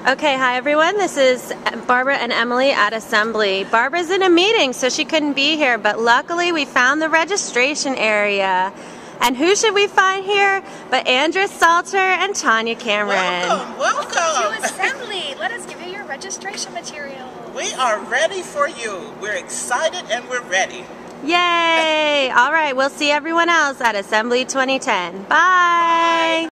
Okay, hi everyone. This is Barbara and Emily at Assembly. Barbara's in a meeting, so she couldn't be here, but luckily we found the registration area. And who should we find here but Andrea Salter and Tanya Cameron. Welcome To Assembly. Let us give you your registration material. We are ready for you. We're excited and we're ready. Yay! All right, we'll see everyone else at Assembly 2010. Bye!